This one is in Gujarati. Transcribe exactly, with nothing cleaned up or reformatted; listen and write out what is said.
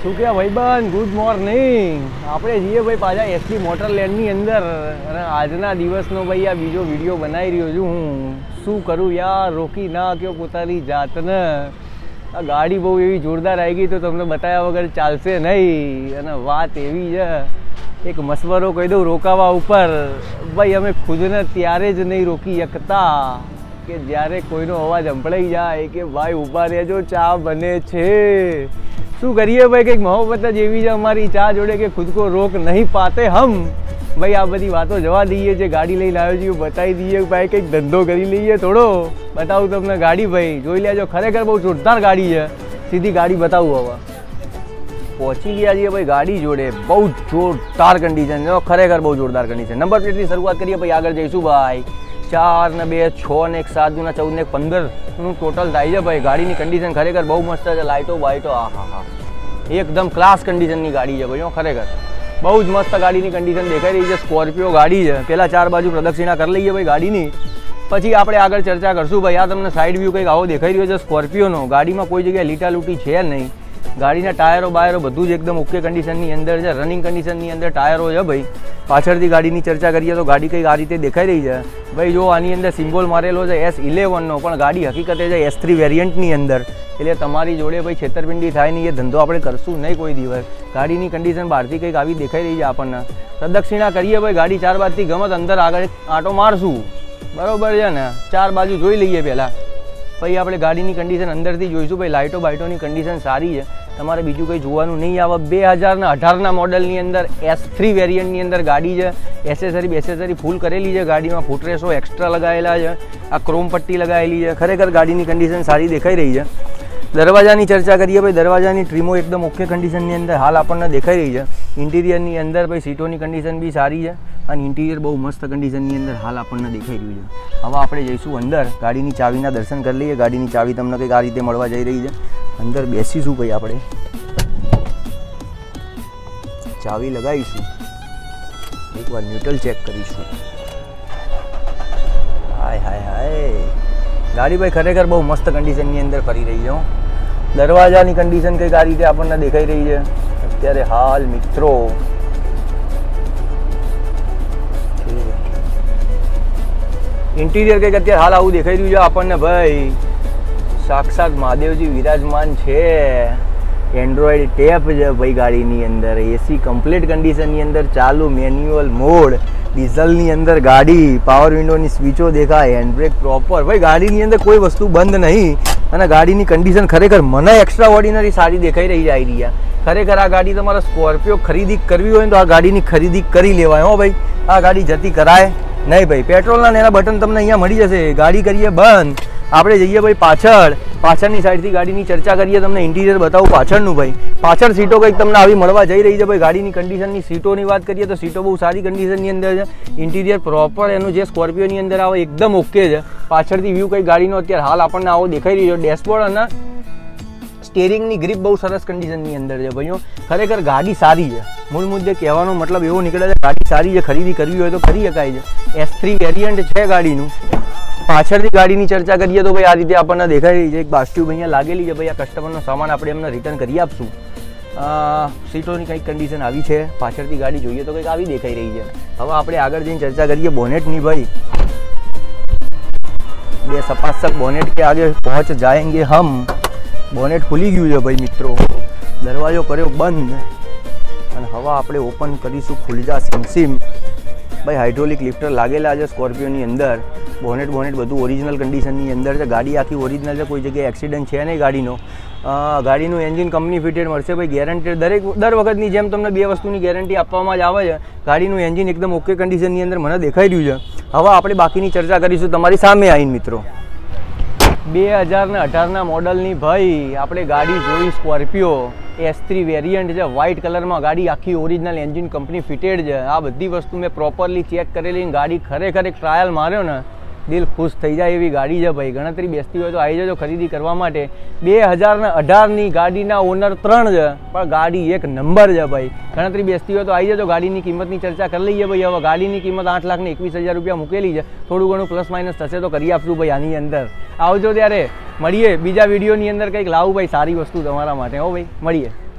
શું કે ભાઈબંધ, ગુડ મોર્નિંગ. આપણે જઈએ ભાઈ પાછા એસટી મોટર લેન્ડની અંદર, અને આજના દિવસનો ભાઈ આ બીજો વિડીયો બનાવી રહ્યો છું હું. શું કરું યાર, રોકી ના કયો પોતાની જાતને. આ ગાડી બહુ એવી જોરદાર આવી ગઈ તો તમને બતાવ્યા વગર ચાલશે નહીં. અને વાત એવી છે, એક મશવરો કહી દઉં રોકાવા ઉપર. ભાઈ અમે ખુદને ત્યારે જ નહીં રોકી શકતા કે જ્યારે કોઈનો અવાજ સંભળાઈ જાય કે ભાઈ ઊભા રહેજો, ચા બને છે. શું કરીએ ભાઈ, કંઈક મોહબ્બત જ એવી છે અમારી ચા જોડે કે ખુદ કો રોક નહીં પાતે હમ. ભાઈ આ બધી વાતો જવા દઈએ છે, ગાડી લઈને આવ્યો છીએ બતાવી દઈએ ભાઈ, કંઈક ધંધો કરી લઈએ થોડો. બતાવું તમને ગાડી ભાઈ, જોઈ લેજો. ખરેખર બહુ જોરદાર ગાડી છે. સીધી ગાડી બતાવું. હવે પહોંચી ગયા છીએ ભાઈ ગાડી જોડે. બહુ જોરદાર કન્ડિશન છે, ખરેખર બહુ જોરદાર કન્ડિશન. નંબર પ્લેટની શરૂઆત કરીએ ભાઈ, આગળ જઈશું ભાઈ. ચાર ને બે છ ને એક સાત દુ ને ચૌદ ને એક પંદર નું ટોટલ થાય છે ભાઈ. ગાડીની કન્ડિશન ખરેખર બહુ મસ્ત છે. લાઇટો બાઇટો આ હા હા એકદમ ક્લાસ કન્ડિશનની ગાડી છે ભાઈ. ખરેખર બહુ જ મસ્ત ગાડીની કન્ડિશન દેખાઈ રહી છે. સ્કોર્પિયો ગાડી છે. પહેલાં ચાર બાજુ પ્રદક્ષિણા કરી લઈએ ભાઈ ગાડીની, પછી આપણે આગળ ચર્ચા કરશું ભાઈ. આ તમને સાઈડ વ્યૂ કંઈક આવો દેખાઈ રહ્યો છે સ્કોર્પિયોનો. ગાડીમાં કોઈ જગ્યાએ લીટા લૂંટી છે નહીં. ગાડીના ટાયરો બાયરો બધું જ એકદમ ઓકે કન્ડિશનની અંદર છે. રનિંગ કન્ડિશનની અંદર ટાયરો છે ભાઈ. પાછળથી ગાડીની ચર્ચા કરીએ તો ગાડી કંઈક આ રીતે દેખાઈ રહી છે ભાઈ. જો આની અંદર સિમ્બોલ મારેલો છે એસ ઇલેવનનો, પણ ગાડી હકીકતે છે એસ થ્રી વેરિયન્ટની અંદર. એટલે તમારી જોડે ભાઈ છેતરપિંડી થાય નહીં, એ ધંધો આપણે કરશું નહીં કોઈ દિવસ. ગાડીની કન્ડિશન બહારથી કંઈક આવી દેખાઈ રહી છે આપણને. પ્રદક્ષિણા કરીએ ભાઈ ગાડી ચાર બાજુથી ગમત અંદર આગળ આંટો મારશું, બરોબર છે ને. ચાર બાજુ જોઈ લઈએ પહેલાં, પછી આપણે ગાડીની કન્ડિશન અંદરથી જોઈશું ભાઈ. લાઇટો બાઇટોની કન્ડિશન સારી છે, તમારે બીજું કંઈ જોવાનું નહીં આવે. બે હજાર ને અઢારના મોડલની અંદર એસ થ્રી વેરિયન્ટની અંદર ગાડી છે. એસેસરી બેસેસરી ફૂલ કરેલી છે ગાડીમાં. ફૂટરેસો એક્સ્ટ્રા લગાવેલા છે. આ ક્રોમ પટ્ટી લગાવેલી છે. ખરેખર ગાડીની કન્ડિશન સારી દેખાઈ રહી છે. દરવાજાની ચર્ચા કરીએ ભાઈ. દરવાજાની ટ્રીમો એકદમ ઓકે કન્ડિશનની અંદર હાલ આપણને દેખાઈ રહી છે. ઇન્ટિરિયરની અંદર ભાઈ સીટોની કન્ડિશન બી સારી છે, અને ઇન્ટિરિયર બહુ મસ્ત કન્ડિશનની અંદર હાલ આપણને દેખાઈ રહ્યું છે. હવે આપણે જઈશું અંદર, ગાડીની ચાવીના દર્શન કરી લઈએ. ગાડીની ચાવી તમને કંઈક આ રીતે મળવા જઈ રહી છે. અંદર બેસીશું ભાઈ, આપણે ચાવી લગાવીશું, એકવાર ન્યુટ્રલ ચેક કરીશું. હાય હાય હાય, ગાડી ભાઈ ખરેખર બહુ મસ્ત કન્ડિશનની અંદર ફરી રહી છે. દરવાજાની કન્ડિશન કંઈક આ રીતે આપણને દેખાઈ રહી છે અત્યારે હાલ મિત્રો. ઇન્ટિરિયર કંઈક અત્યારે હાલ આવું દેખાઈ રહ્યું છે આપણને ભાઈ. સાક્ષાત મહાદેવજી વિરાજમાન છે. એન્ડ્રોઈડ ટેપ છે ભાઈ ગાડીની અંદર. એસી કમ્પ્લીટ કન્ડિશનની અંદર ચાલુ, મેન્યુઅલ મોડ, ડીઝલની અંદર ગાડી. પાવર વિન્ડોની સ્વિચો દેખાય, હેન્ડબ્રેક પ્રોપર ભાઈ. ગાડીની અંદર કોઈ વસ્તુ બંધ નહીં, અને ગાડીની કન્ડિશન ખરેખર મને એક્સ્ટ્રા ઓર્ડિનરી સારી દેખાઈ રહી જાય રહ્યા. ખરેખર આ ગાડી તમારે સ્કોર્પિયો ખરીદી કરવી હોય તો આ ગાડીની ખરીદી કરી લેવાય હો ભાઈ. આ ગાડી જતી કરાય નહીં ભાઈ. પેટ્રોલના એના બટન તમને અહીંયા મળી જશે. ગાડી કરીએ બંધ, આપણે જઈએ ભાઈ પાછળ. પાછળની સાઈડથી ગાડીની ચર્ચા કરીએ, તમને ઇન્ટિરિયર બતાવું પાછળનું ભાઈ. પાછળ સીટો કંઈક તમને આવી મળવા જઈ રહી છે ભાઈ. ગાડીની કન્ડિશનની સીટોની વાત કરીએ તો સીટો બહુ સારી કન્ડિશનની અંદર છે. ઇન્ટિરિયર પ્રોપર એનું જે સ્કોર્પિયોની અંદર આવે એકદમ ઓકે છે. પાછળથી વ્યૂ કંઈક ગાડીનો અત્યારે હાલ આપણને આવો દેખાઈ રહ્યો છે. ડેશબોર્ડ અને સ્ટેરિંગની ગ્રીપ બહુ સરસ કન્ડિશનની અંદર છે ભાઈઓ. ખરેખર ગાડી સારી છે. મૂળ મુદ્દે કહેવાનો મતલબ એવો નીકળે છે ગાડી સારી છે, ખરીદી કરવી હોય તો કરી શકાય છે. એસ થ્રી વેરિયન્ટ છે ગાડીનું. પાછળથી ગાડીની ચર્ચા કરીએ તો ભાઈ આ રીતે આપણને દેખાઈ રહી છે. એક બાસ્ટ્યુબ અહીંયા લાગેલી છે ભાઈ. આ કસ્ટમરનો સામાન આપણે એમને રિટર્ન કરી આપશું. સીટોની કંઈક કન્ડિશન આવી છે. પાછળથી ગાડી જોઈએ તો કંઈક આવી દેખાઈ રહી છે. હવે આપણે આગળ જઈને ચર્ચા કરીએ બોનેટની ભાઈ. બે સપાસક બોનેટ કે આગે પહોંચ જાએંગે હમ. બોનેટ ખુલી ગયું છે ભાઈ મિત્રો. દરવાજો કર્યો બંધ, અને હવે આપણે ઓપન કરીશું. ખુલી જા સિમસિમ ભાઈ. હાઇડ્રોલિક લિફ્ટર લાગેલા છે સ્કોર્પિયોની અંદર. બોનેટ બોનેટ બધું ઓરિજિનલ કન્ડિશનની અંદર છે. ગાડી આખી ઓરિજિનલ છે, કોઈ જગ્યાએ એક્સિડન્ટ છે નહીં ગાડીનો. ગાડીનું એન્જિન કંપની ફિટેડ મળશે ભાઈ. ગેરંટેડ દરેક દર વખતની જેમ તમને બે વસ્તુની ગેરંટી આપવામાં જ આવે છે. ગાડીનું એન્જિન એકદમ ઓકે કન્ડિશનની અંદર મને દેખાઈ રહ્યું છે. હવે આપણે બાકીની ચર્ચા કરીશું તમારી સામે આવીને મિત્રો. બે હજાર ને અઢારના મોડલની ભાઈ આપણે ગાડી જોઈ. સ્કોર્પિયો એસ થ્રી વેરિયન્ટ છે. વ્હાઇટ કલરમાં ગાડી, આખી ઓરિજિનલ એન્જિન કંપની ફિટેડ છે. આ બધી વસ્તુ મેં પ્રોપરલી ચેક કરેલી. ગાડી ખરેખર એક ટ્રાયલ માર્યો ને, દિલ ખુશ થઈ જાય એવી ગાડી છે ભાઈ. ગણતરી બેસતી હોય તો આવી જજો ખરીદી કરવા માટે. બે હજાર ને અઢારની ગાડીના ઓનર ત્રણ છે, પણ ગાડી એક નંબર છે ભાઈ. ગણતરી બેસતી હોય તો આવી જજો. ગાડીની કિંમતની ચર્ચા કરી લઈએ ભાઈ. હવે ગાડીની કિંમત આઠ લાખ ને એકવીસ હજાર રૂપિયા મૂકેલી છે. થોડું ઘણું પ્લસ માઇનસ થશે તો કરી આપશું ભાઈ. આની અંદર આવજો ત્યારે મળીએ બીજા વિડીયોની અંદર. કંઈક લાવું ભાઈ સારી વસ્તુ તમારા માટે. હો ભાઈ, મળીએ.